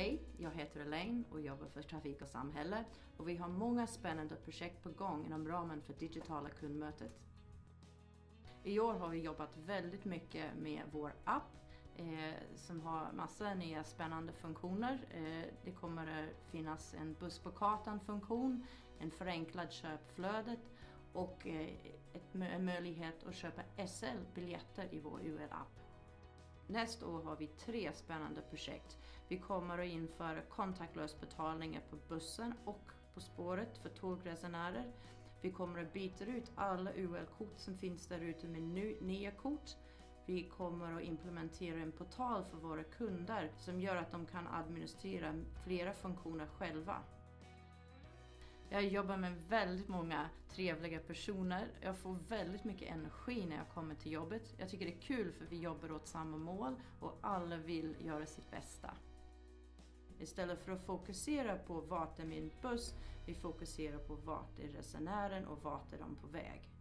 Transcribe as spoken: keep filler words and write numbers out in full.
Hej, jag heter Elaine och jobbar för Trafik och Samhälle och vi har många spännande projekt på gång inom ramen för digitala kundmötet. I år har vi jobbat väldigt mycket med vår app eh, som har massa nya spännande funktioner. Eh, det kommer att finnas en buss på kartan-funktion, en förenklad köpflödet och eh, ett, en möjlighet att köpa S L-biljetter i vår U L-app. Nästa år har vi tre spännande projekt. Vi kommer att införa kontaktlös betalningar på bussen och på spåret för tågresenärer. Vi kommer att byta ut alla U L-kort som finns där ute med nya kort. Vi kommer att implementera en portal för våra kunder som gör att de kan administrera flera funktioner själva. Jag jobbar med väldigt många trevliga personer. Jag får väldigt mycket energi när jag kommer till jobbet. Jag tycker det är kul för vi jobbar åt samma mål och alla vill göra sitt bästa. Istället för att fokusera på vart är min buss, vi fokuserar på vart är resenären och vart är de på väg.